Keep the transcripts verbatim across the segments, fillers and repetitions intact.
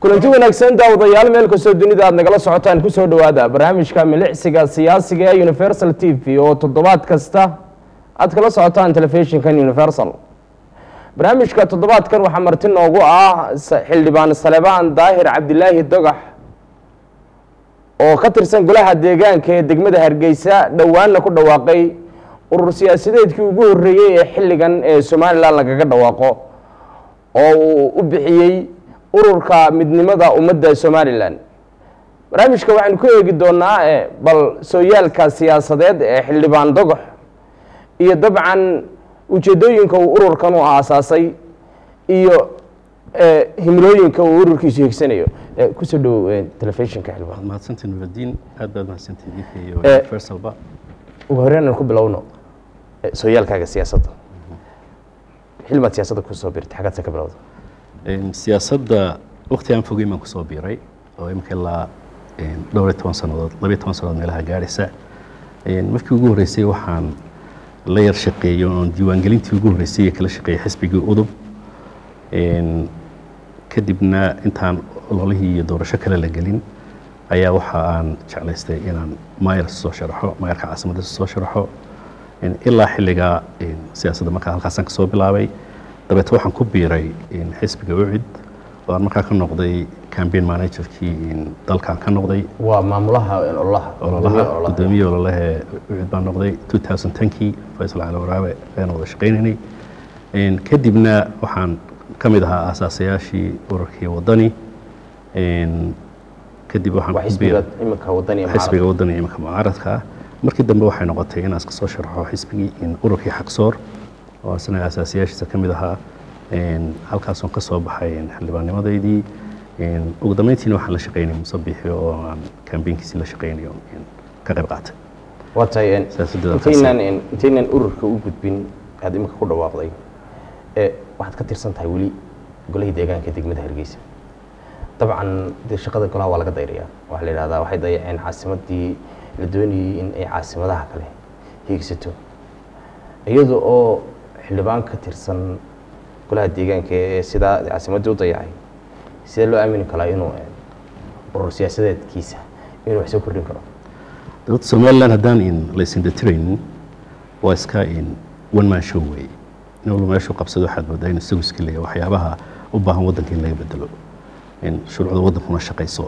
kulanti wanaagsan daawadayaal meel kastoo dunida aad nagala socotaan ku soo dhawaada barnaamijka milicsiga siyaasiga ee Universal T V oo toddobaad kasta aad kala socotaan telefishinkan Universal. barnaamijka toddobaadkan waxaa marti noogu ah xildhibaan Salebaan Daahir Cabdilaahi Dogax oo ka tirsan golaha deegaanka ee degmada Hargeysa dhawaanna ku dhawaaqay urur siyaasadeedkii ugu horeeyay ee xilligan ee Soomaaliland lagaga dhawaaqo oo uu u bixiyay ururka midnimada ummadda Soomaaliland. barnaamijka waxaan ku eegi doonaa bal sooyaalka siyaasadeed ee xildhibaan Dogax iyo dabcan ujeedooyinka uu ururkan u aasaasay iyo himilooyinka uu ururkiisu higsanayo. ku soo dhaw telefishinka xildhibaan. mahadsantiin Nuruddin, aad baad mahadsantiin iyo Universal ba. ugu horreyn ku bilowno sooyaalkaaga siyaasadda. xilmaad siyaasadda ku soo birtay xagaad ka bilowday? siyaasadda waqti aan fogay maan ku soo biiray oo imika ilaa dhowr iyo toban sanadood laba iyo toban sanadood meelaha gaaraysa. markii ugu horreysay waxaan la yar shaqeeyo oo diiwaangelintii ugu horreysay ee kala shaqeeyay xisbigii udub. kadibna intaan ololihii iyo doorasho kale la gelin ayaa waxa aan jeclaystay inaan maayar soo sharaxo maayarka caasimadda soo sharaxo ilaa xilliga siyaasadda markaa halkaasaan ka soo bilaabay. dabeetna waxaan ku biiray xisbiga ucid oo aan markaa ka noqday campaign managerkii dalkan ka noqday. waa maamulaha ololaha ololaha gudoomiye ololaha ucid baan noqday two thousand ten-kii Faysal Cali Waraabe ayaan wada shaqaynaynay. kadibna waxaan ka mid ahaa aasaasayaashii ururkii wadani. kadib waxaan ku biiray iminka wadani xisbiga wadani iminka mucaaradka. markii dambe waxay noqotay inaan iska soo sharaxo xisbigii ururkii xaqsoor oo asna aasaasayaashiisa ka mid ahaa. halkaasoo ka soo baxay xildhibaannimadaydii. ugu dambeyntiina waxaan la shaqaynay Musabixi oo aan kambeynkiisii la shaqaynayo ka qayb qaatay. watay intaynan intaynan ururka u gudbin aad iminka ku dhawaaqday ee waxaad ka tirsan tahay weli golaha deegaanka degmada Hargeysa. dabcan de shaqada golaha waa laga dayriyaa waxa la yiraahdaa waxay dayaceen caasimadii la doonayay in ay caasimadaha kale hiigsato iyadoo oo xildhibaan ka tirsan golaha deegaanka ee sida caasimadii u dayacay sida loo aamini karo inuu urur siyaasadeedkiisa inuu wax soo kordhin karo. dowladda Soomaaliland haddaan in la isindhatiraynin waa iska in one man show way inuu meeshu qabsado waxaad moodaa inuu isagu iska leeyahay waxyaabaha u baahan waddanka in laga bedelo in shuruucda waddankuna shaqayso.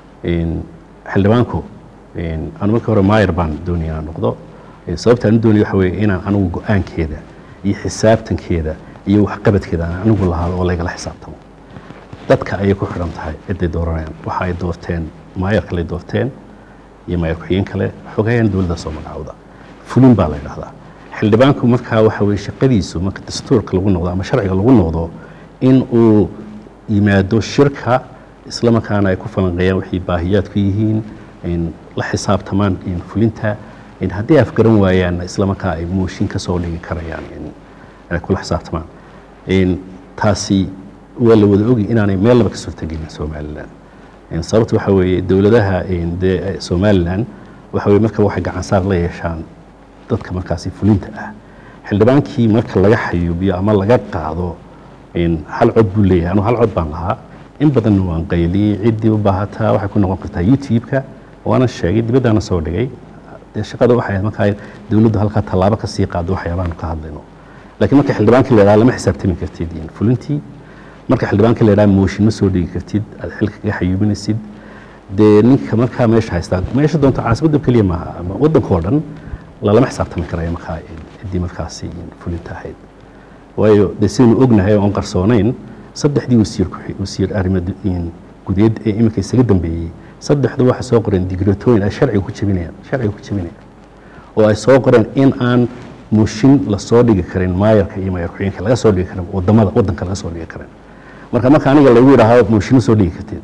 xildhibaanku aan marka hore maayar baan doonayaa noqdo. sababta aan doonayo waxa weeye inaan anigu go'aankeeda iyo xisaabtankeeda iyo waxqabadkeeda aan anigu lahaado oo laygala xisaabtamo. dadka ayay ku xidhan tahay ciday dooranayaan waxa ay doorteen maayar kale doorteen iyo maayar ku-xigeen kale xogaayaan dowladda soo magacowda fulin baa la yidhaahdaa. xildhibaanku markaa waxa weeye shaqadiisu marka dastuurka lagu noqdo ama sharciga lagu noqdo in uu yimaado shirka isla markaana ay ku falanqeeyaan wixii baahiyaadku yihiin in la xisaabtamaan in fulinta in haddii afgaran waayaan isla markaa ay mooshin ka soo dhigi karayaan in ay kula xisaabtamaan. in taasi waa la wada ogi inaanay meel laba ka suurtagelin Soomaaliland. sababta waxa weeye dowladaha de Soomaaliland waxa weeye marka waxay gacan saar la yeeshaan dadka markaasi fulinta ah. xildhibaankii marka laga xayuubiyo ama laga qaado in hal cod buu leeyahay. anu hal cod baan lahaa in badan waan qayliyay ciddii u baahataa waxay ku noqon kartaa YouTube-ka waana sheegay dibadana soo dhigay. shaqada waxay markaa dowladdu halka tallaabo ka sii qaado waxyaabahan ka hadlayno. laakiin marka xildhibaankii la yiraahdo lama xisaabtami kartid in fulintii marka xildhibaankii la yiraahdo mooshin ma soo dhigi kartid aad xilka kaga xayuubinaysid. dee ninka markaa meesha haystaa meesha doonto caasimadda keliya maaha ama waddanka oo dhan lalama xisaabtami karayo markaa ciddii markaasi fulinta ahayd. waayo dee sidaynu ognahay oon qarsoonayn saddexdii wasiir wasiir arrimo gudeed ee iminka isaga dambeeyey saddexdu waxa soo qoreen digreetooyin ay sharciga ku jabinayaan sharciga ku jabinayaan oo ay soo qoreen in aan mooshin la soo dhigi karin maayarka iyo maayar ku-xigeenka laga soo dhigi karin wadamada waddanka laga soo dhigi karin. marka marka aniga lagu yiraahdo mooshin soo dhigi kartid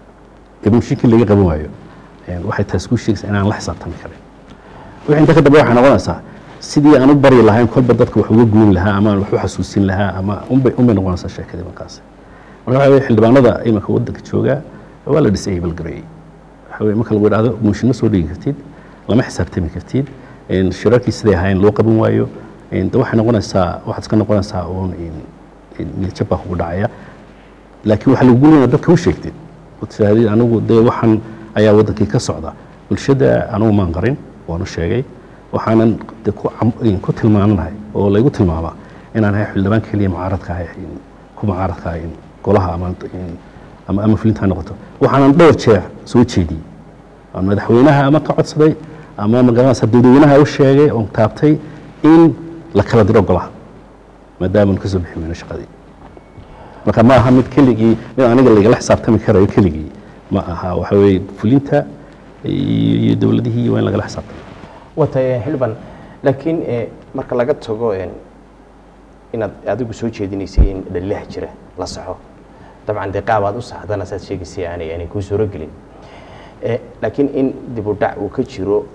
ee mooshinkii laga qaban waayo waxay taas ku sheegaysaa inaan la xisaabtami karin. wixii inta ka dambe waxay noqonaysaa sidii aan u bari lahayn kolba dadka wax uga goyn lahaa ama aan wax u xasuusin lahaa ama unbay unbay noqonaysaa sheekadii markaas. marka waxa weeye xildhibaanada iminka waddanka jooga waa la disable gareeyay. waxa weeye marka lagu yiraahdo mooshin ma soo dhigi kartid lama xisaabtami kartid in shirarkii siday ahayn loo qaban waayo inta waxay noqonaysaa waxaad iska noqonaysaa uun in in jabka ugu dhacaya. laakiin waxa lagu leeyahay dadka u sheegtay wadaadii anigu dee waxaan ayaa wadankii ka socda bulshada anigu maan qarin waanu sheegay waxaanan ku tilmaamanahay oo laygu tilmaama inaan ahay xildhibaan keliya mucaaradka ahay ku mucaaradka ahay golaha ama ama ama fulinta noqoto waxaanan dhowr jeer soo jeediyey aan madaxweynaha ama ka codsaday ama magaalada dadweynaha u sheegay oo taabtay in la kala diro golaha maadaama uu ka soo bixi weyno shaqadii marka ma aha mid keligii mid aniga laga xisaabtami karayo keligii ma aha waxa weeye fulinta iyo dawladihii waa in laga xisaabtamo watay xilban laakiin marka laga tago inaad adigu soo jeedinaysay in dhalilaha jira la saxo dabcan dee qaab aad u saxdana saad sheegaysay aanay aanay kuu suuro gelin laakiin in dib u dhac uu ka jiro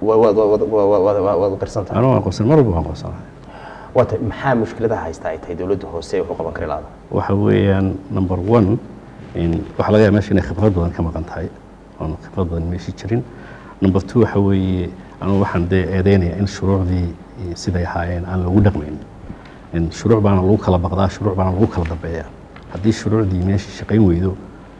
waad qarsantahay anuu waan qarsan marba waan qarsanahay wata maxaa mushkiladaha haysta ay tahay dawladda hoose wuxuu qaban kari laada waxa weeyaan number one in waxa laga yaabaa meesha inay khibrad badan ka maqan tahay oon khibrad badan meesha jirin number two waxa weeye anuu waxaan dee eedeynaya in shuruucdii siday ahaayeen aan lagu dhaqmayn in shuruuc baana lagu kala baqdaa shuruuc baana lagu kala dambeeyaa haddii shuruucdii meesha shaqayn weydo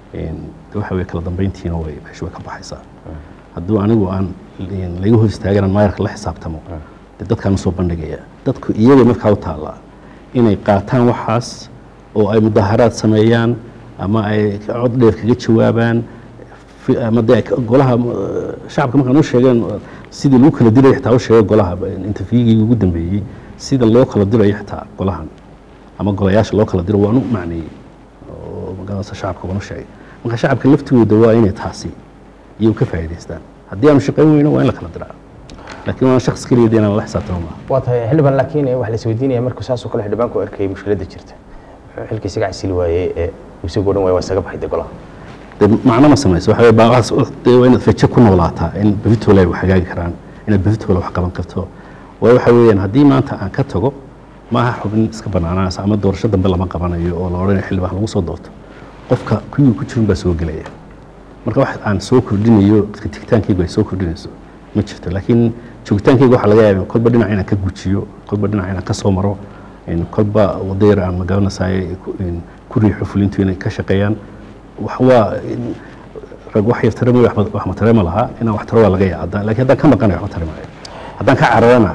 waxa weeye kala dambeyntiina way meesha way ka baxaysaa hadduu anigu aan laga hor istaagan maayarka la xisaabtamo dadkaan soo bandhigaya dadku iyaga markaa u taala inay qaataan waxaas oo ay mudaharaad sameeyaan ama ay cod dheer kaga jawaabaan ama de golaha shacabka markaan u sheegeen sidii lagu kala diray xitaa u sheegay golaha interviewgii ugu dambeeyey sida loo kala dirayo xitaa golahan ama golayaasha loo kala diro waan u macneeyey oo magaalada shacabka waan u sheegay marka shacabka laftigooda waa inay taasi iyo ka faa'iidaystaan haddii aanu shaqayn weyno waa in la kala diraa laakiin waa shakhs kaliya deena la xisaabtamo ma waa tahay xilban laakiin wax la isweydiinaya markuu saas oo kale xildhibaanku arkay mushkiladda jirta wuxuu xilka isaga casili waayey ee isagoo dhan waa isaga baxay golaha macno ma samayso waxa weeye baaqas waa inaad feejo ku noolaataa in bavitole ay wax hagaagi karaan inaad bavitole wax qaban karto waayo waxa weeyaan haddii maanta aan ka tago maaha xubin iska banaanaanaysa ama doorasho dambe lama qabanayo oo la odhanayo xildhibaan lagu soo doorto qofka kuwii ku jirin baa soo gelaya marka wax aan soo kordhinayo tigitaankaygu ay soo kordhinayso ma jirto laakiin joogitaankayga waxaa laga yaabaa kolba dhinac inaan ka gujiyo kolba dhinac inaan ka soo maro kolba wadayar aan magaranaysaay ku riixo fulintu inay ka shaqeeyaan wax waa rag wax yar taremo wax ma tarema lahaa inaan wax taro waa laga yaabaa laakiin haddaan ka maqanayo wax ma taremayo haddaan ka cararana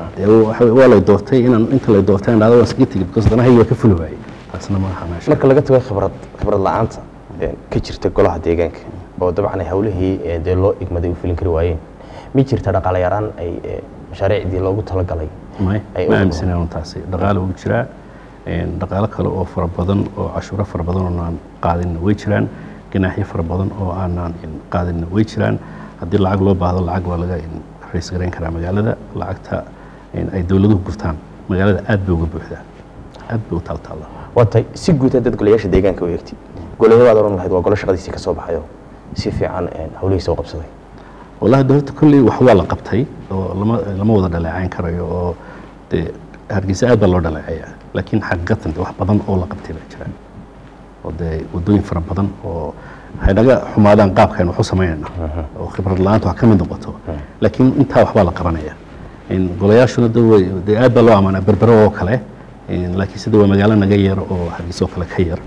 waa lay doortay inaan inta lay doortay indhaada waa iskaga tegi because danahayga waa ka fuli waayey taasna ma aha meesha marka laga tago khibrad khibrad la'aanta ka jirta golaha deegaanka oo dabcan ay hawlihii dee loo igmaday u fulin kari waayeen ma jirta dhaqaale yaraan ay mashaariicdii loogu talagalay ma aaminsanaan taasi dhaqaale uu jiraa dhaqaale kale oo fara badan oo cashuuro fara badan oo aan qaadinna way jiraan ganaaxyo fara badan oo aanaan qaadinna way jiraan haddii lacag loo baahdo lacag waa laga rays garayn karaa magaalada lacagta ay dawladuhu gurtaan magaalada aad bay uga buuxdaa aad bay u taaltaallaa watay si guud dad golayaasha deegaanka u eegtay golayabaad oran lahayd waa golo shaqadiisii ka soo baxayo si fiican hawlihiisa u qabsaday wallahi dawladda kolley wax waa la qabtay oo lama lama wada dhaleecayn karayo oo dee hargeysa aad baa loo dhaleeceeyaa laakiin xaqiiqatan wax badan oo la qabtay baa jira oo dee waddooyin fara badan oo waxay naga xumaadaan qaabkaan wax u samaynayna oo khibrad la-aanta wax ka mid noqoto laakiin intaa waxbaa la qabanaya golayaashuna dee aad baa loo amaanaa berbero oo kale laakiin sida waa magaalo naga yar oo hargeysa oo kale ka yar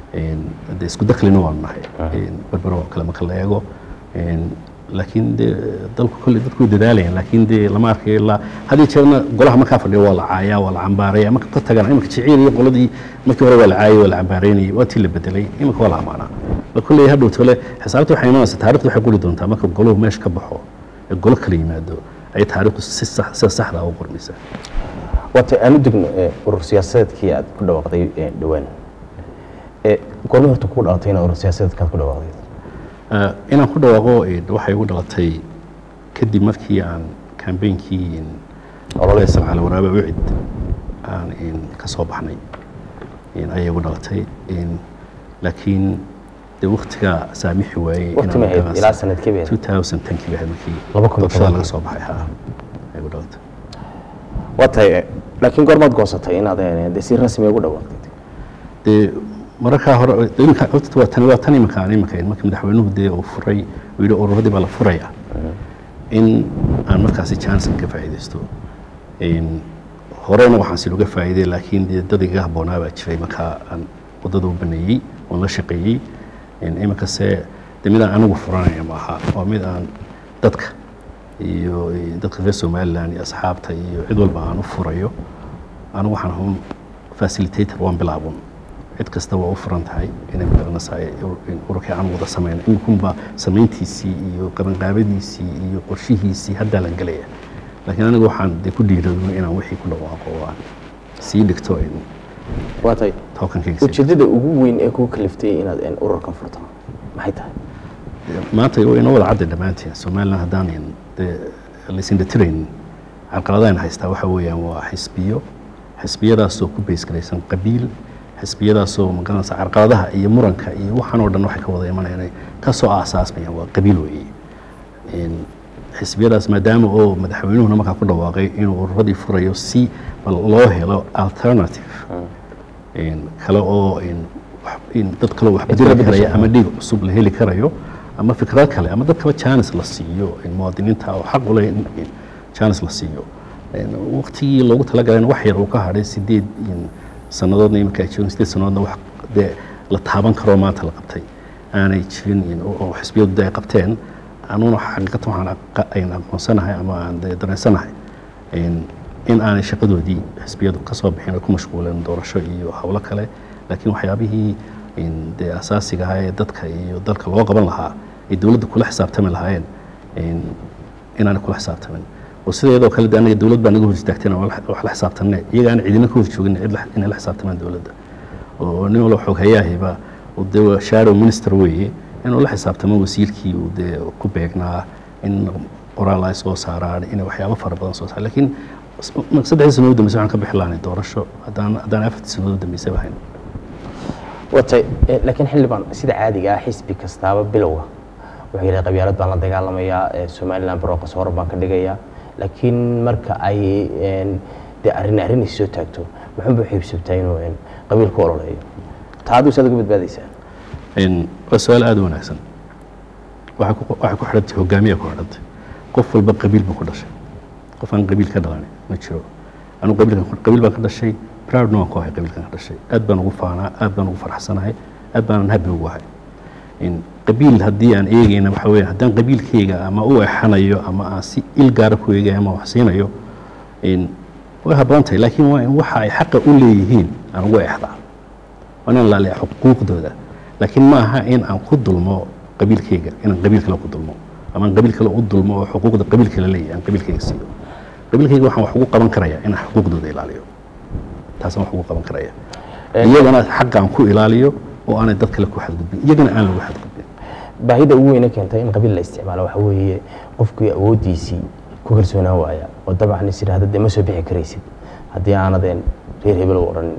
dee isku daklina waanu nahay berbero oo kale marka la eego laakiin dee dalku kolley dadku way dadaalayaan laakiin dee lama arkayo ilaa haddii jeerna golaha markaa fadhiyo waa la caayaa waa la cambaaraya marka ka tagaan iminka jiciil iyo qoladii markii hore waa la caayay waa la cambaaraynayay waa tii la bedelay iminka waa la amaanaa la kolley hadhow tole xisaabta waxay imanaysaa taarikhda waxay qori doontaa marka goluhu meesha ka baxo ee golo kala yimaado ay taariikhdu si sax sida saxda u qormaysaa wata aanu degno urur siyaasadeedkii aad ku dhawaaqday dhawaan ee goorma horta ku dhalatay in urur siyaasadeedka ku dhawaaqday inaan ku dhawaaqo waxay ugu dhalatay kadib markii aan campaignki ololeysan cali waraabe ucid aan ka soo baxnay ayay ugu dhalatay laakiin dee waktiga saamixi waayey ilaa sanadkii bay two thousand ten kii bay markii doorashada laga soo baxay ha ay ugu dhalatay watay laakiin goormaad goosatay inaad dee si rasmi ugu dhawaaqday dee mararkaa hore iminka horta waa tani waa tan iminka aan iminka marka madaxweynuhu dee uu furay uu yidhi ururadii baa la furaya in aan markaasi chance ka faa'iidaysto horena waxaan si uga faa'iiday laakiin dee dad iga habboonaa baa jiray markaa aan waddada u baneeyey oon la shaqeeyey iminka se de mid aan anigu furanaya maaha waa mid aan dadka iyo dadka reer Somaliland iyo asxaabta iyo cid walba aan u furayo anigu waxaan ahaa facilitator waan bilaabun cid kasta waa u furan tahay inay garanaysaa ururka aan wada sameeyno inkunba sameyntiisii iyo qabanqaabadiisii iyo qorshihiisii hadda la galaya laakiin anigu waxaan de ku dhiiradun inaan wixii ku dhawaaqo oo aan sii dhigto in waatay tokankayga ujeedada ugu weyn ee ku kaliftay inaad een ururkan furto maxay tahay maanta way inoo wada cadda dhammaantiin Somaliland haddaan de lisin the train caqabadayn haystaa waxa weeyaan waa xisbiyo xisbiyadaasoo ku bees garaysan qabiil xisbiyadaasoo magaranaysa caqabadaha iyo muranka iyo waxaan oo dhan waxay ka wada imanayaan ka soo aasaasmayaan waa qabiil weeye in xisbiyadaas maadaama oo madaxweynuhu markaa ku dhawaaqay inuu ururadii furayo si loo helo alternative in kale oo in in dad kale wax bedeli karaya ama dhiig cusub la heli karayo ama fikrad kale ama dad kale chance la siiyo in muwaadiniinta oo xaq u leh in chance la siiyo waqtigii loogu talagalay wax yar uu ka hadhay sideed sanadoodna iminka ay joogeen sideed sanadoodna wax dee la taaban karo maanta la qabtay aanay jirin oo xisbiyadu ay qabteen anuna xaqiiqatan waxaan ayna aqoonsanahay ama aan dareensanahay in aanay shaqadoodii xisbiyadu ka soo bixin oo ku mashquuleen doorasho iyo hawlo kale laakiin waxyaabihii dee asaasiga ahaa ee dadka iyo dalka loo qaban lahaa ay dowladda kula xisaabtami lahaayeen inaanay kula xisaabtamin oo sideedoo kale de anaga dowlad baa naga hor istaagteen oo wax la xisaabtanay iyaga aan cidina ka hor joogin cid inay la xisaabtamaan dowladda oo nin walba xoog hayahayba oo dee shadow minister weeye inuu la xisaabtamo wasiirkii uu dee ku beegnaa in qoraal ay soo saaraan inay waxyaabo fara badan soo saaraan laakiin saddexdii sano u dambeysay waxaan ka bixi lahaynay doorasho haddaan haddaan afartii sano u dambeysay bahayn watay laakiin xildhibaan sida caadiga ah xisbi kastaaba bilowga wuxuu yidhaha qabyaalad baan la dagaalamayaa Somaliland barooqasoor baan ka dhigayaa laakiin marka ay dee arrin arrin is soo taagto muxuu buu xiibsabtaa inuu qabiilku ololeeyo taadu isaad uga badbaadaysaa waa su-aal aada u wanaagsan waxay ku xidhantay hogaamiya ku xidhantay qof walba qabiil buu ku dhashay qof aan qabiil ka dhalan ma jiro anigu qabiilkan qabiil baan ka dhashay proudna waan ku ahay qabiilkan ka dhashay aad baan ugu faanaa aad baan ugu farxsanahay aad baan happy ugu ahay qabiil haddii aan eegayna waxa weeye haddaan qabiilkayga ama u exanayo ama aan si il gaara ku eegayo ama wax siinayo way habboon tahay laakiin waa in waxa ay xaqa u leeyihiin aan ugu exdaa waa inaan laaliya xuquuqdooda laakiin ma aha in aan ku dulmo qabiilkayga inaan qabiil kale ku dulmo ama aan qabiil kale u dulmo oo xuquuqda qabiil kale leeyahay aan qabiilkayga siiyo qabiilkayga waxaan wax ugu qaban karayaa inaan xuquuqdooda ilaaliyo taasaan wax ugu qaban karaya iyagana xaqaan ku ilaaliyo oo aanay dad kale ku xadgudbin iyagana aan lagu xadgudbin baahida ugu weyn ee keentay in qabiil la isticmaalo waxa weeye qofkii awoodiisii ku kalsoonaan waaya oo dabcan is yiraahdo de ma soo bixi karaysid haddii aanadeen reer hebel u odhanin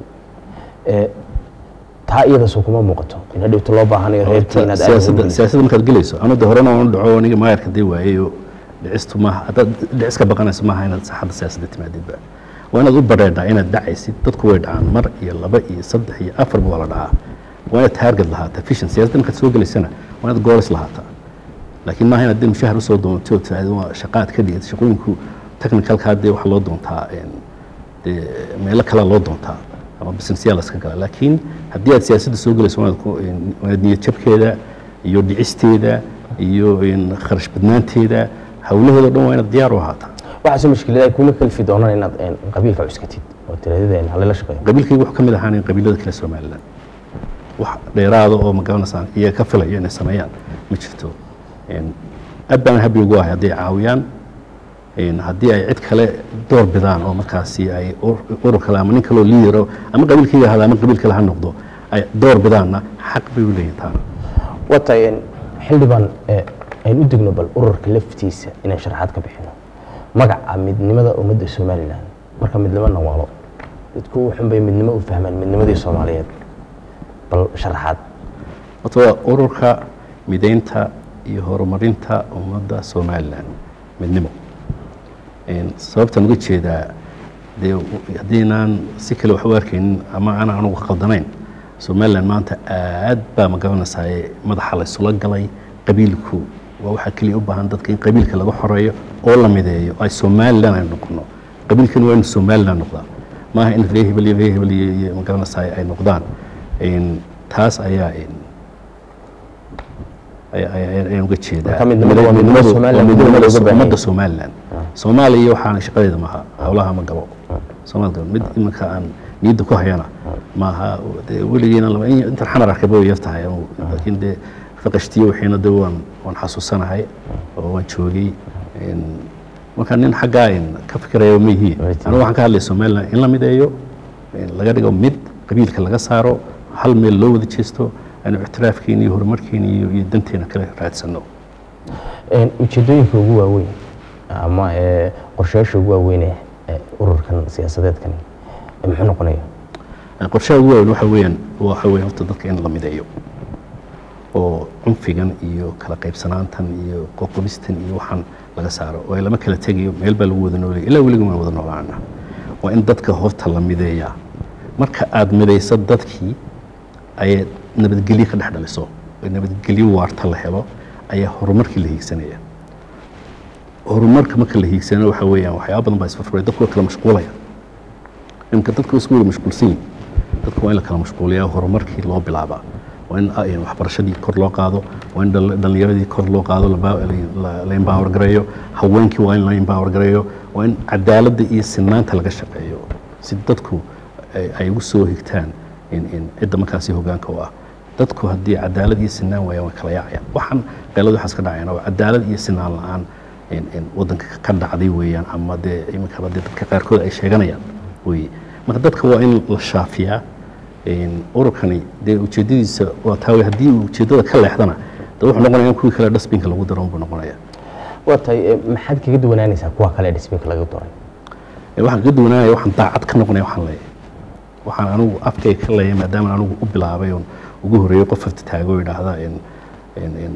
taa iyada soo kuma muuqato in hadhowta loo baahanayo reerkii inaad siyaasadda siyaasadda markaad gelayso anada horena waan dhaco aniga maayarka dee waayeyo dhicistu maaha haddaad dhicis ka baqanayso maaha inaad saxadda siyaasadda timaadidba waa inaad u bareedhaa inaad dhacaysid dadku way dhacaan mar iyo laba iyo saddex iyo afarba waa la dhacaa waa inaad target lahaataa vision siyaasadda markaad soo gelaysana waa inaad goolis lahaataa laakiin maaha inaad dee mushahar usoo doonto oo tiraahdo waa shaqaad ka dhigata shaqooyinku technicalkaa dee waxaa loo doontaa dee meelo kalea loo doontaa ama businessyaal iska gala laakiin haddii aad siyaasadda soo gelayso waanaad niyad jabkeeda iyo dhicisteeda iyo kharash badnaanteeda hawlaheeda o dhan waa inaad diyaar u ahaataa waxaase mushkilada ay kuma kalfi doonaan inaad qabiilka cuskatid oo tiradadeen halala shaqeeyo qabiilkayga wuxuu ka mid ahaan in qabiilada kale Somaliland wax dheeraada oo magaranaysaa iyaga ka filayo inay sameeyaan ma jirto aad baan habi ugu ahay haddii ay caawiyaan haddii ay cid kale door bidaan oo markaasi ay urur kale ama nin kaloo liidaro ama qabiilkayga hada ama qabiil kale ha noqdo ay door bidaanna xaq bay u leeyihin taana watay xildhibaan aynu u degno bal ururka laftiisa inaan sharaxaad ka bixino magaca midnimada ummadda Somaliland marka midnimo nawaalo dadku waxun bay midnimo u fahmaan midnimadii Soomaaliyeed bal sharaxaad wato ururka mideynta iyo horumarinta ummadda Somaliland midnimo sababtan uga jeedaa dee haddiinaan si kale wax u arkaynin ama aan anugu khaldanayn Somaliland maanta aad baa magaranaysaa madaxa la isula galay qabiilku waa waxa kaliya u baahan dadka in qabiilka laga xoreeyo oo la mideeyo ay Somaliland ay noqono qabiilkan waa in Somaliland noqdaa maaha in reer hebel iyo reer hebel iyo magaranaysaa ay noqdaan taas ayaa ayaan uga jeedaa ummadda Somaliland Soomaaliya waxaan shaqadeeda maaha hawlaha ma gabo Soomaaliya mid imanka aan niyadda ku hayana maaha weligeena laba inta xanar arkabo yaftahay laakiin de faqashtiyo waxayna de waan waan xasuusanahay oo waan joogay in marka nin xagga in ka fikirayo mihi anigu waxaan ka hadlay Somaliland in la mideeyo laga dhigo mid qabiilka laga saaro hal meel loo wada jeesto أنا اعترافكيني وهرمركيني يدنتينا كله راد سنو. إن وجدوين كوجوا وين أما قرشاش كوجوا وين أورر كان سياسات كان محنو قنية. قرشاش كوجوا وين وحوين وحوين تضك إن لم يدايو. وعنفيجن إيو كلا قيب سنانتن إيو قوقبستن إيو حن لجسارة وإلا ما كلا تجيو ميل بالوذن ولا إلا ولا جمال وذن ولا عنا. وإن ضدك هوت لم يدايا. مرك آد مداي صدقكي أي nabadgelyo ka dhaxdhaliso nabadgelyo waarta la helo ayaa horumarkii la hiigsanaya horumarka marka la hiigsanayo waxa weeyaan waxyaabo badan baa isfarfay dadku kala mashquulaya inka dadku isku mashquulsan dadku waa in la kala mashquuliyaa horumarkii loo bilaaba waa in ay waxbarashadii kor loo qaado waa in dhalinyaradii kor loo qaado la empower gareeyo haweenkii waa in la empower gareeyo waa in cadaaladda iyo sinaanta laga shaqeeyo si dadku ay ugu soo higtaan in in cidda markaasi hoggaanka u ah dadku haddii cadaalad iyo sinaan waayaan way kala yaacayaan waxaan qeyladu waxaas ka dhacayaan oo cadaalad iyo sinaan la'aan in in waddanka ka dhacday weeyaan ama dee iminka dee dadka qaarkood ay sheeganayaan wey marka dadka waa in la shaafiyaa in ururkani dee ujeedadiisa waa taa haddii ujeedada ka leexdana dee wuxuu noqonayaa in kuwii kale dhasbinka lagu daro buu noqonayaa waa tahay maxaad kaga duwanaanaysaa kuwa kale dhasbinka lagu daray waxaan kaga duwanaanaya waxaan daacad ka noqonaya waxaan leeyahay waxaan anigu afkay ka leeyahay maadaama anigu u bilaabay oo ugu horeeyay qof afta taago yiraahda in in in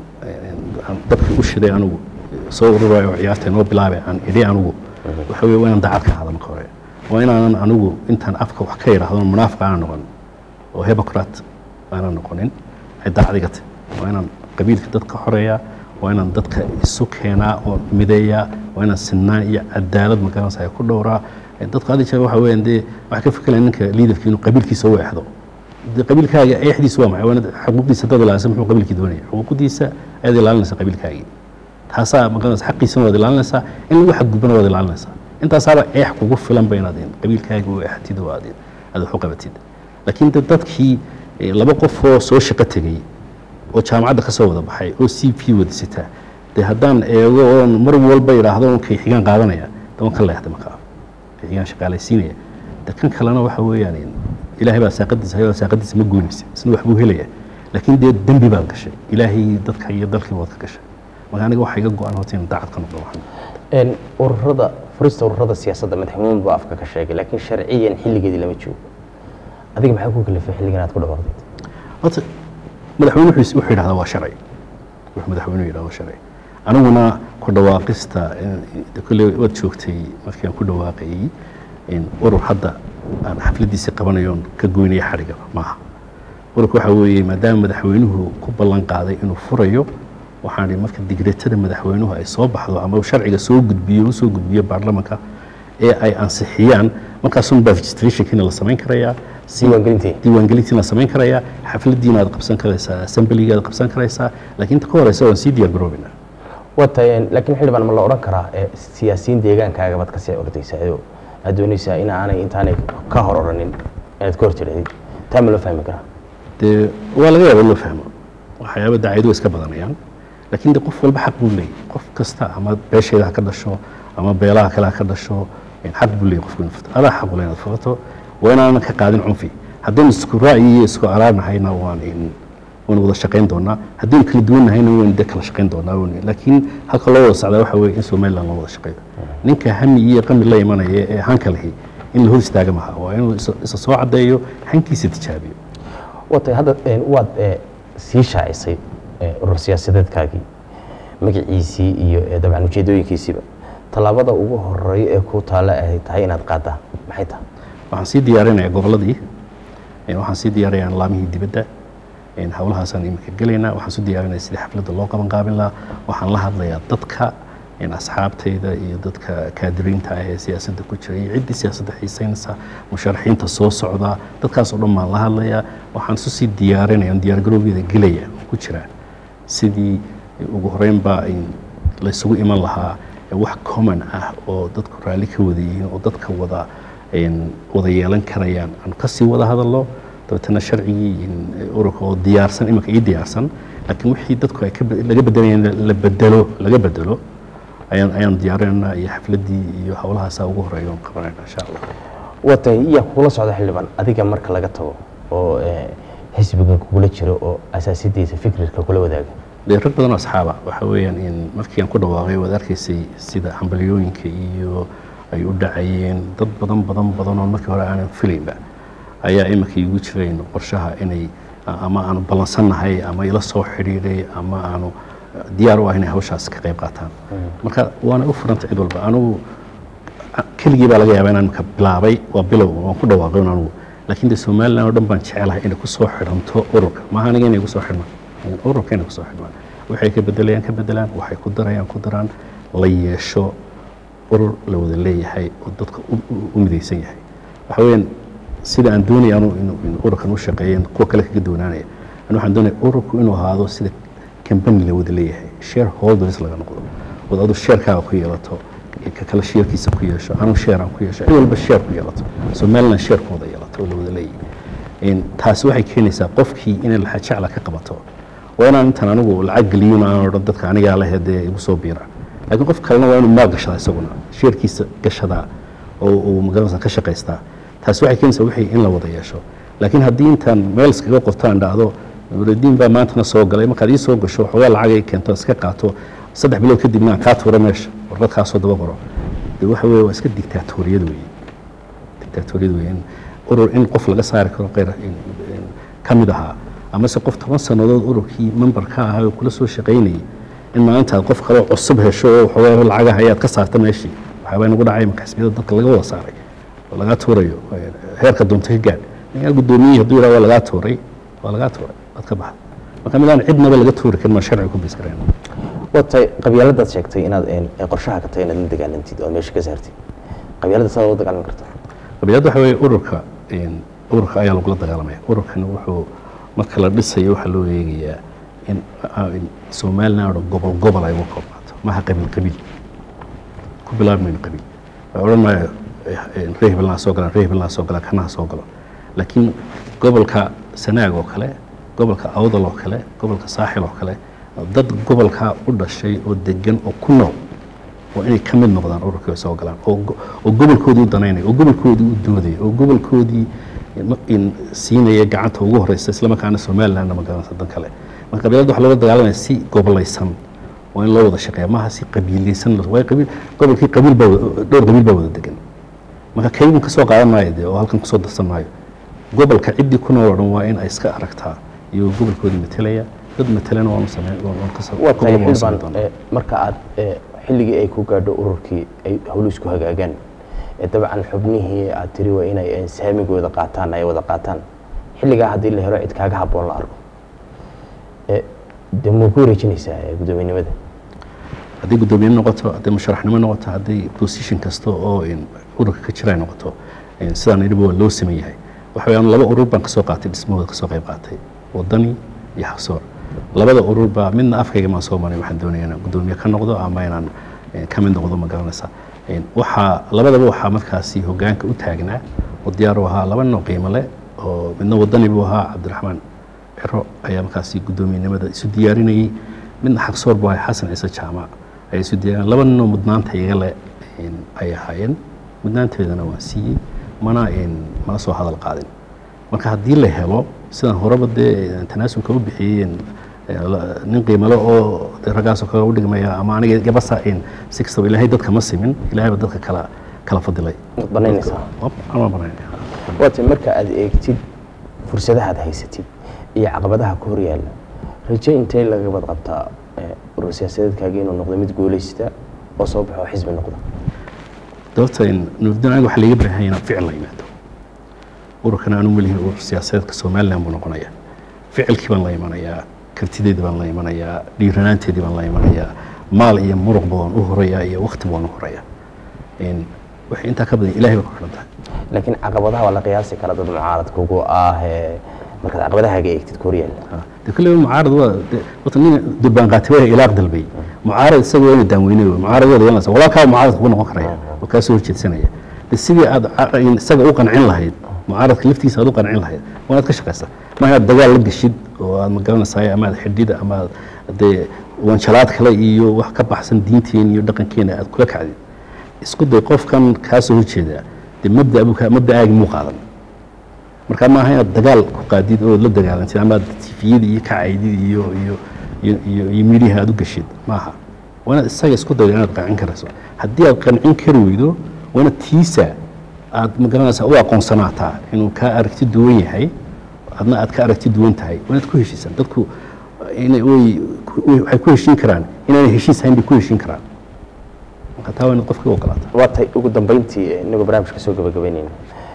dadka u shiday anigu soo ururayo ciyaarta noo bilaabay aan idhi anigu waxa weeye waan daacad ka hadal kore waa inaan anigu intaan afka wax ka yiraahdo munaafiq aan noqon oo hypocrite aan noqonin ay daacadiga waa inaan qabiilka dadka xoreeya waa inaan dadka isu keenaa oo mideeya waa inaan sinaan iyo cadaalad magaranaysa ku dhowraa dadka hadii jeer waxa weeyaan dee wax ka fikirayaan ninka liidarka inuu qabiilkiisa u eexdo qabiilkaaga eexdiisa waa maxay waa xuquuqdiisa dad la aasay muxuu qabiilkii doonaya xuquuqdiisa aad ilaalinaysa qabiilkaaga taasa magaranaysa xaqiisa wada ilaalinaysa in lagu xadgudbana wada ilaalinaysa intaas aaba eex kugu filan baynaadeen qabiilkaaga oo eextid oo aadeen aad wax u qabatid laakiin dadkii laba qof oo soo shaqo tagay oo jaamacadda ka soo wada baxay oo C P wada sita de haddaan eego oo mar walba yiraahdo kay xigaan qaadanaya toban ka leexda markaa xigaan shaqaalaysiinaya dadkan kalena waxa weeyaan ilaahay baa saaqadiisa hay'ad saaqadiisa ma goynaysa isna wax buu helaya laakiin de dambi baa gashay ilaahay dadka iyo dalkii wada ka gashay marka aniga waxa iga go'an hoteen daacad ka noqdo waxan een ururada furista ururada siyaasadda madaxweynuhu baa afka ka sheegay laakiin sharciyan xilligeedii lama joogo adiga maxay ku kalifay xilligan aad ku dhawaaqday horta madaxweynuhu wuxuu yiraahdaa waa sharci wuxuu madaxweynuhu yiraahdaa waa sharci aniguna ku dhawaaqista kulli wad joogtay markii aan ku dhawaaqay in urur hadda aan xafladiisa qabanayo ka goynay xariga maaha ururku waxa weeye maadaama madaxweynuhu ku ballan qaaday inuu furayo waxaan marka digreetada madaxweynuhu ay soo baxdo ama sharciga soo gudbiyo oo soo gudbiyo baarlamaanka ee ay ansixiyaan markaas un registration la sameyn karayaa diiwaangelintii diiwaangelintii la sameyn karayaa xafladiina aad qabsan karaysaa assemblyga aad qabsan karaysaa laakiin inta ka horeysa waan sii diyaar garoobina watayeen laakiin xildhibaan ma la oran karaa siyaasiyiin deegaankaaga bad ka sii ordaysaa aad doonaysaa in aanay intaanay ka hor oranin inaad ka hor tidhahdid taa ma loo fahmi karaa dee waa laga yaaba loo fahmo waxyaaba daacayadu way iska badanayaan laakiin de qof walba xaq buu leeyahay qof kasta ama beesheeda ha ka dhasho ama beelaha kale ha ka dhasho xaq buu leeyahay qofku inuu furto adaa xaq u leeyahay inaad furto waa inaanan ka qaadin cunfi haddaynu isku ra'yi iyo isku araarnahayna waan in waan wada shaqayn doonaa haddaynu kala duwannahayna waan de kala shaqayn doonaa laakiin halka loo wada socdaa waxa weeye in Somaliland loo wada shaqeeyo ninka hami iyo qami la imanaya ee hanka lahi in la hor istaaga maaha waa inuu isa soo cadeeyo hankiisa tijaabiyo watay hadda waad sii shaacisay urur siyaasadeedkaagii magaciisii iyo dabcan ujeedooyinkiisiiba talaabada ugu horeeya ee ku taala ay tahay inaad qaadaa maxay tahay waxaan sii diyaarinayaa goboladii waxaan sii diyaarinayaa laamihii dibadda in hawlahaasaan imika gelaynaa waxaan soo diyaarinayaa sidii xafladda loo qaban qaabin lahaa waxaan la hadlayaa dadka in asxaabtayda iyo dadka kaadiriinta ah ee siyaasadda ku jira iyo ciddii siyaasadda xiisaynaysa musharaxiinta soo socda dadkaas oo dhan baan la hadlayaa waxaan isu sii diyaarinayaa diyaargarowgeeda gelaya ku jira sidii ugu horeynba la isugu iman lahaa wax common ah oo dadku raalli ka wada yihiin oo dadka wada wada yeelan karayaan aan kasii wada hadallo dabeetana sharcigii ururka oo diyaarsan imanka ii diyaarsan laakiin wixii dadku ay laga bedelayeen la bedelo laga bedelo ayaan ayaan diyaarinaynaa iyo xafladii iyo hawlahaasa ugu horeeya oon qabanayna insha allah watay iya kula socda xildhibaan adiga marka laga tago oo xisbiga kugula jiro oo asaasidiisa fikirka kula wadaaga dee rag badan oo asxaaba waxa weeyaan in markii aan ku dhawaaqay waad arkaysay sida hambalyooyinka iyo ay u dhacayeen dad badan badan badan oo markii hore aanan filaynba ayaa iminka igu jirayn qorshaha inay ama aanu ballansannahay ama ila soo xidhiidhay ama aanu diyaar u ah inay hawshaas ka qayb qaataan marka waana u furanta cid walba anugu keligii baa laga yaabaa inaan imika bilaabay waa bilow waan ku dhawaaqay anugu laakiin de somaliland oo dhan baan jecelahay inay ku soo xidhanto ururka maaha aniga inay ku soo xidhmaan ururka inay ku soo xidhmaan waxay ka bedelayaan ka bedelaan waxay ku darayaan ku daraan la yeesho urur la wada leeyahay oo dadka u midaysan yahay waxa weeyaan sida aan doonaya anu in ururkan u shaqeeyeen kuwa kale kaga doonaanaya anu waxaan doonaya ururku inuu ahaado sida company la wada leeyahay shareholders laga noqdo wada adu sharekaaga ku yeelato ka kala sharekiisa ku yeesho anu share aan ku yeesho cid walba share ku yeelato somaliland share ku wada yeelato oo la wada leeyahay taasi waxay keenaysaa qofkii inay laxa jecla ka qabato waa inaan intaan anigu lacag geliyona aan odhan dadka anigaa leh dee igu soo biira laakiin qof kalena waa inuu maal gashadaa isaguna sharekiisa gashadaa oo uu magaranaysa ka shaqaystaa taasi waxay keenaysaa wixii in la wada yeesho laakiin haddii intaan meel iskaga qoftaan dhacdo nuurudiin baa maantana soo galay markaad ii soo gasho waxoogaa lacag ay keento iska qaato saddex bilood kadibna aan kaa tuura meesha warqad kaa soo daba qoro dee waxa weeye waa iska dictaatoriyad weeye dictaatoriyad weeye in urur in qof laga saari karo qeyr ka mid ahaa ama se qof toban sannadood ururkii member ka ahaa oo kula soo shaqaynayay in maalintaad qof kaloo cusub hesho oo waxoogaa lacagaha ayaad ka saarta meeshii waxaabaa inagu dhacay marka xisbiyada dadka laga wada saaray oo lagaa tuurayo heerka doonta ka gaadh ninkaa guddoomiyihii hadduu yidhaha waa lagaa tuuray waa lagaa tuuray waad ka baxda marka midaan cidnaba laga tuuri karin maa sharci ku biskareen watay qabyaaladaad sheegtay inaad qorshaha ka tahay inaad la dagaalantid oo meesha ka saartid qabyaalada saad ula dagaalami karta qabyaalada waxa weeye ururka ururka ayaa lagula dagaalamaya ururkani wuxuu marka la dhisayo waxaa loo eegayaa in somaliland oo gobol gobol ay uga koobnaato maha qabiil qabiil ku bilaabmayno qabiil waa odhan maayo reer hebelnaa soo galaan reer hebelnaa soo galaan kanaha soo galo laakiin gobolka sanaag oo kale gobolka awdal oo kale gobolka saaxil oo kale dad gobolka u dhashay oo degan oo ku nool waa inay ka mid noqdaan ururkii soo galaan oo gobolkoodii u danaynaya oo gobolkoodii u doodaya oo gobolkoodii in siinaya gacanta ugu horeysa isla markaana somalilandna ma garanaysa dan kale marka qabiilada waxa looga dagaalamaya si gobolaysan waa in loo wada shaqeeya maaha si qabiilaysan waa qabiil gobolkii qabiil baa dhowr qabiil baa wada degan marka kaygu kasoo qaadan maayo dee oo halkan kusoo darsan maayo gobolka ciddii ku nool oo dhan waa in ay iska aragtaa iyo gobolkoodii matelaya dad matelana waanu sameyn marka aad xilligii ay ku gaadho ururkii ay hawlu isku hagaagaan dabcan xubnihii aad tiri waa inay saamigooda qaataan ay wada qaataan xilligaa haddii la helo cid kaaga habboon la arko dee muu ku wareejinaysaa guddoomiyenimada haddii guddoomiye noqoto hadday musharaxnimo noqoto hadday position kasta oo ururka ka jira ay noqoto sidaan idhiba waa loo sameyn yahay waxa weeyaan laba urur baan kasoo qaatay dhismahooda kasoo qayb qaatay wadani iyo xaqsoor labada urur baa midna afkayga maan soo maray waxaan doonaya inaan guddoomiye ka noqdo ama inaan ka mid noqdo ma garanaysaa waxaa labadaba waxaa markaasi hogaanka u taagnaa oo diyaar u ahaa laba nin oo qiimo leh oo midna wadani buu ahaa cabdiraxmaan ciro ayaa markaasi guddoomiyenimada isu diyaarinayay midna xaqsoor buu ahay xasan ciise jaamac ayaa isu diyaarin laba nin oo mudnaanta iga leh ay ahaayeen mudnaanteedana waan siiyey mana mana soo hadal qaadin marka haddii la helo sidaan horeba dee tanaasulka u bixiyeen nin qiimale oo raggaasoo kale u dhigmaya ama aniga gabasa si kastaba ilaahay dadka ma simin ilaahayba dadka kala kala fadilay banaynaysaa waati marka aad eegtid fursadaha aad haysatid iyo caqabadaha ku hor yaalla raje intee laga bad qabtaa urur siyaasadeedkaaga inuu noqdo mid guulaysta oo soo baxo xisbi noqda dabta nuufdan aniga waxaa laga baahan inaan ficil la yimaado ururkana aanu malihin urur siyaasadeedka somaliland buu noqonaya ficilkii baan la imanayaa kartideedii baan la imanayaa dhiiranaanteedii baan la imanayaa maal iyo muruq baan u horayaa iyo wakti baan u horayaa waxay intaa ka badan ilaahay baa ku xidhan tahay laakiin caqabadaha waa la qiyaasi kara dad mucaaradka ugu ah markaad caqabadahaaga eegtid koryaal de kale mucaarad waa wadani dubaan qaatay ilaaq dalbay mucaarad isagoo inuu daaweynayo mucaaradooda yana wala ka mucaarad ku noqon karaya oo ka soo horjeedsanaya sidii aad isaga u qancin lahayd mucaaradka laftiisa aad u qancin lahayd waad ka shaqaysaa ma aad dagaal la gashid oo aad magaranaysaa ama xidida ama de wanjalaad kale iyo wax ka baxsan diinteen iyo dhaqankeena aad kula kacdid isku day qofkan ka soo horjeeda de mabda abuka mabda aag muu qaadan marka ma aha inaad dagaal ku qaadid oo la dagaalantid ama tifiyada iyo kacaydid iyo iyo iyo iyo midiyaha aad u gashid ma aha wana isaga isku day inaad qancin karayso haddii aad qancin kari weydo wana tiisa aad magaranaysaa u aqoonsanaataa inuu ka aragti duwan yahay adna aad ka aragti duwan tahay wanaad ku heshiisan dadku inay way waxay ku heshiin karaan inay heshiis hayn ku heshiin karaan marka taa waa qofka ogolaata waa tay ugu dambeyntii inagu barnaamijka soo gabagabeynayna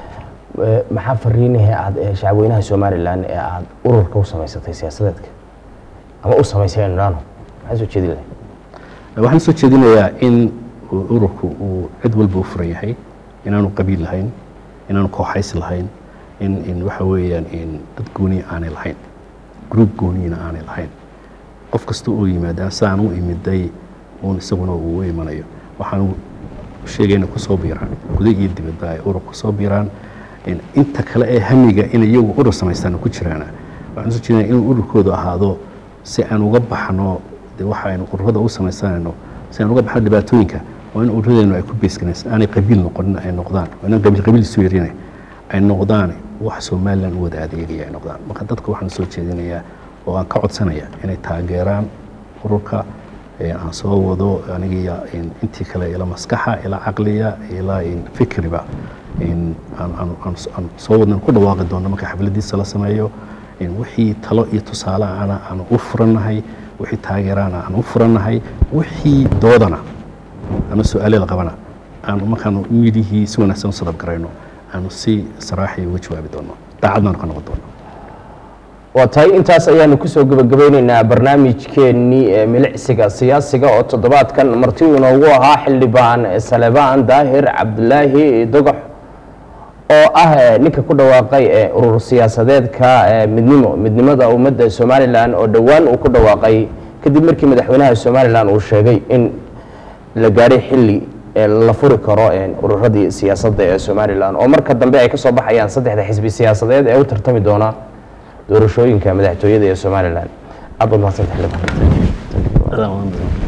maxaa fariinaha aad shacabweynaha Soomaaliland ee aad ururka u samaysatay siyaasadeedka ama u samaysay inaano maxaa soo jeedin lahayd waxaan soo jeedinayaa in ururku uu cid walba u furan yahay inaanu qabiil lahayn inaanu kooxays lahayn in in waxa weeyaan in dad gooni aanay lahayn group gooniina aanay lahayn qof kasta oo yimaada saan u imiday oo isaguna uu imanayo waxaan sheegayna ku soo biiraan gudaha iyo dibadda ay ururku soo biiraan in inta kale ee hamiga in iyagu urur samaystaan ku jiraan waxaan soo jeedinayaa in ururkoodu ahaado si aan uga baxno waxa aynu ururada u samaysanayno si aan uga baxno dhibaatooyinka oo in ururadeenu ay ku beeskanaysan aanay qabiil noqon ay noqdaan oo in qabiil qabiil soo yeerinay ay noqdaan wax Soomaaliland wada adeegaya ay noqdaan marka dadka waxaan soo jeedinayaa oo aan ka codsanaya inay taageeraan ururka ee aan soo wado aniga intii kale ila maskaxa ila aqliya ila in fikriba in aan aan aan soo wadno ku dhawaaqi doono marka xafladiisa la sameeyo in wixii talo iyo tusaale ana aan u furanahay wixii taageerana aan u furanahay wixii doodana ama su'aalo la qabana aan markaan midihi si wanaagsan u sadab garayno aan si saraaxi uga jawaabi doono daacadna ka noqon doono waa tahay intaas ayaanu ku soo gabagabeynaynaa barnaamijkeennii milicsiga siyaasiga oo toddobaadkan marti inoogu ahaa xildhibaan Salebaan Daahir Cabdulaahi Dogox oo ah ninka ku dhawaaqay ee urur siyaasadeedka midnimo midnimada ummadda Soomaaliland oo dhawaan uu ku dhawaaqay kadib markii madaxweynaha Soomaaliland uu sheegay in la gaaray xilli la furi karo ururadii siyaasadda ee Soomaaliland oo marka dambe ay ka soo baxayaan saddexda xisbi siyaasadeed ee u tartami doona doorashooyinka madaxtooyada ee Soomaaliland. Abdul Mahsan Xilib.